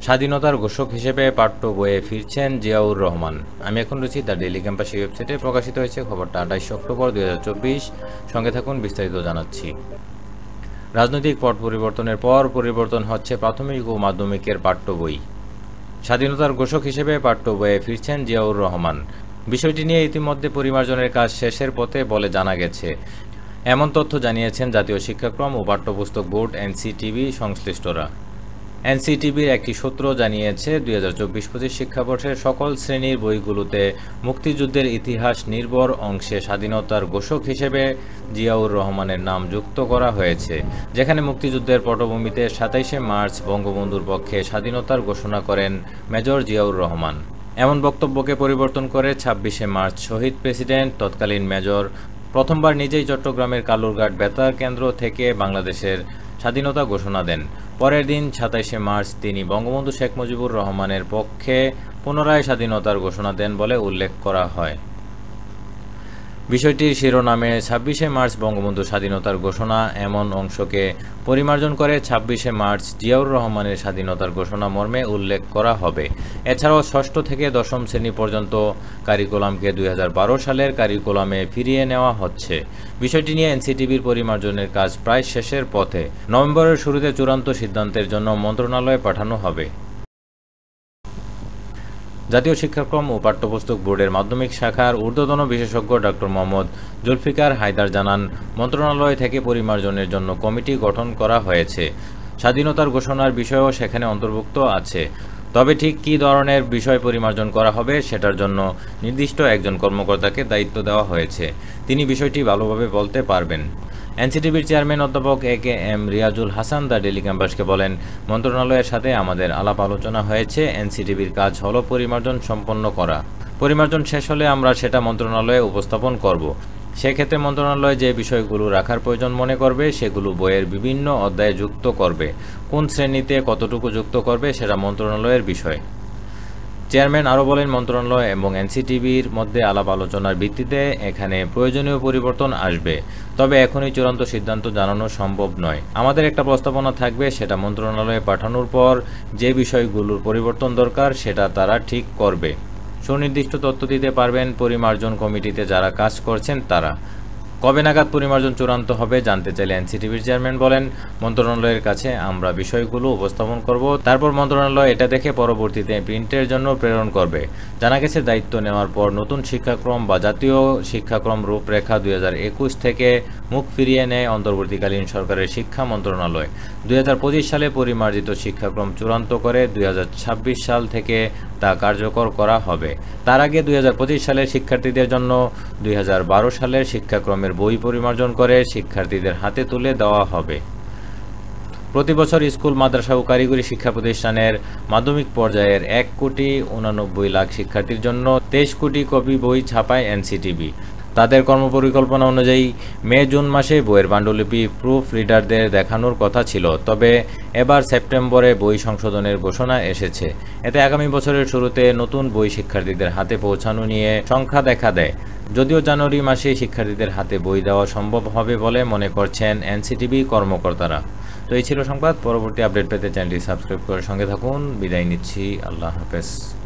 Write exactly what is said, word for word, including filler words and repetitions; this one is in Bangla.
স্বাধীনতার ঘোষক হিসেবে পাঠ্য বইয়ে ফিরছেন জিয়াউর রহমান। আমি এখন রয়েছি দ্য ডেইলি ক্যাম্পাস ওয়েবসাইটে প্রকাশিত হয়েছে খবরটা আঠাইশে অক্টোবর দুই হাজার চব্বিশ। সঙ্গে থাকুন, বিস্তারিত জানাচ্ছি। রাজনৈতিক পট পরিবর্তনের পর পরিবর্তন হচ্ছে প্রাথমিক ও মাধ্যমিকের পাঠ্য বই। স্বাধীনতার ঘোষক হিসেবে পাঠ্য বইয়ে ফিরছেন জিয়াউর রহমান। বিষয়টি নিয়ে ইতিমধ্যে পরিমার্জনের কাজ শেষের পথে বলে জানা গেছে। এমন তথ্য জানিয়েছেন জাতীয় শিক্ষাক্রম ও পাঠ্যপুস্তক বোর্ড এনসিটিবি সংশ্লিষ্টরা। এনসিটিবির একটি সূত্র জানিয়েছে, দুই হাজার চব্বিশ পঁচিশ শিক্ষাবর্ষের সকল শ্রেণীর বইগুলোতে মুক্তিযুদ্ধের ইতিহাস নির্ভর অংশে স্বাধীনতার ঘোষক হিসেবে জিয়াউর রহমানের নাম যুক্ত করা হয়েছে, যেখানে মুক্তিযুদ্ধের পটভূমিতে সাতাইশে মার্চ বঙ্গবন্ধুর পক্ষে স্বাধীনতার ঘোষণা করেন মেজর জিয়াউর রহমান। এমন বক্তব্যকে পরিবর্তন করে ছাব্বিশে মার্চ শহীদ প্রেসিডেন্ট তৎকালীন মেজর প্রথমবার নিজেই চট্টগ্রামের কালুরঘাট বেতার কেন্দ্র থেকে বাংলাদেশের স্বাধীনতা ঘোষণা দেন। পরের দিন সাতাইশে মার্চ তিনি বঙ্গবন্ধু শেখ মুজিবুর রহমানের পক্ষে পুনরায় স্বাধীনতার ঘোষণা দেন বলে উল্লেখ করা হয়। বিষয়টির শিরোনামে ছাব্বিশে মার্চ বঙ্গবন্ধু স্বাধীনতার ঘোষণা এমন অংশকে পরিমার্জন করে ছাব্বিশে মার্চ জিয়াউর রহমানের স্বাধীনতার ঘোষণা মর্মে উল্লেখ করা হবে। এছাড়াও ষষ্ঠ থেকে দশম শ্রেণী পর্যন্ত কারিকুলামকে দুই হাজার বারো সালের কারিকুলামে ফিরিয়ে নেওয়া হচ্ছে। বিষয়টি নিয়ে এনসিটিবির পরিমার্জনের কাজ প্রায় শেষের পথে। নভেম্বরের শুরুতে চূড়ান্ত সিদ্ধান্তের জন্য মন্ত্রণালয়ে পাঠানো হবে। জাতীয় শিক্ষাক্রম ও পাঠ্যপুস্তক বোর্ডের মাধ্যমিক শাখার ঊর্ধ্বতন বিশেষজ্ঞ ডক্টর মোহাম্মদ জুলফিকার হায়দার জানান, মন্ত্রণালয় থেকে পরিমার্জনের জন্য কমিটি গঠন করা হয়েছে। স্বাধীনতার ঘোষণার বিষয়ও সেখানে অন্তর্ভুক্ত আছে। তবে ঠিক কী ধরনের বিষয় পরিমার্জন করা হবে সেটার জন্য নির্দিষ্ট একজন কর্মকর্তাকে দায়িত্ব দেওয়া হয়েছে। তিনি বিষয়টি ভালোভাবে বলতে পারবেন। এনসিটিবির চেয়ারম্যান অধ্যাপক A K M Riazul Hasan the Daily ক্যাম্পাসকে বলেন, মন্ত্রণালয়ের সাথে আমাদের আলাপ আলোচনা হয়েছে। এনসিটিবির কাজ হলো পরিমার্জন সম্পন্ন করা। পরিমার্জন শেষ হলে আমরা সেটা মন্ত্রণালয়ে উপস্থাপন করব। সেক্ষেত্রে মন্ত্রণালয় যে বিষয়গুলো রাখার প্রয়োজন মনে করবে সেগুলো বইয়ের বিভিন্ন অধ্যায়ে যুক্ত করবে। কোন শ্রেণীতে কতটুকু যুক্ত করবে সেটা মন্ত্রণালয়ের বিষয়। চেয়ারম্যান আরও বলেন, মন্ত্রণালয় এবং এনসিটিবির মধ্যে আলাপ আলোচনার ভিত্তিতে এখানে প্রয়োজনীয় পরিবর্তন আসবে। তবে এখনই চূড়ান্ত সিদ্ধান্ত জানানো সম্ভব নয়। আমাদের একটা প্রস্তাবনা থাকবে, সেটা মন্ত্রণালয়ে পাঠানোর পর যে বিষয়গুলোর পরিবর্তন দরকার সেটা তারা ঠিক করবে। সুনির্দিষ্ট তথ্য দিতে পারবেন পরিমার্জন কমিটিতে যারা কাজ করছেন তারা। কবে নাগাদ পরিমার্জন চূড়ান্ত হবে জানতে চাইলে এনসিটিবির চেয়ারম্যান বলেন, মন্ত্রণালয়ের কাছে আমরা বিষয়গুলো উপস্থাপন করব, তারপর মন্ত্রণালয় এটা দেখে পরবর্তীতে প্রিন্টের জন্য প্রেরণ করবে। জানা গেছে, দায়িত্ব নেওয়ার পর নতুন শিক্ষাক্রম বা জাতীয় শিক্ষাক্রম রূপরেখা দুই হাজার একুশ থেকে মুখ ফিরিয়ে নেয় অন্তর্বর্তীকালীন সরকারের শিক্ষা মন্ত্রণালয়। দুই হাজার পঁচিশ সালে পরিমার্জিত শিক্ষাক্রম চূড়ান্ত করে দুই হাজার ছাব্বিশ সাল থেকে তা কার্যকর করা হবে। তার আগে দুই হাজার পঁচিশ সালের শিক্ষার্থীদের জন্য দুই হাজার বারো সালের শিক্ষাক্রমের বই পরিমার্জন করে শিক্ষার্থীদের হাতে তুলে দেওয়া হবে। প্রতি বছর স্কুল, মাদ্রাসা ও কারিগরি শিক্ষা প্রতিষ্ঠানের মাধ্যমিক পর্যায়ের এক কোটি উনানব্বই লাখ শিক্ষার্থীর জন্য তেইশ কোটি কপি বই ছাপায় এনসিটিবি। তাদের কর্মপরিকল্পনা অনুযায়ী মে জুন মাসে বইয়ের পাণ্ডুলিপি প্রুফ রিডারদের দেখানোর কথা ছিল। তবে এবার সেপ্টেম্বরে বই সংশোধনের ঘোষণা এসেছে। এতে আগামী বছরের শুরুতে নতুন বই শিক্ষার্থীদের হাতে পৌঁছানো নিয়ে সংখ্যা দেখা দেয়। যদিও জানুয়ারি মাসে শিক্ষার্থীদের হাতে বই দেওয়া সম্ভব হবে বলে মনে করছেন এনসিটিবি কর্মকর্তারা। তো এই ছিল সংবাদ। পরবর্তী আপডেট পেতে চ্যানেলটি সাবস্ক্রাইব করে সঙ্গে থাকুন। বিদায় নিচ্ছি। আল্লাহ হাফেজ।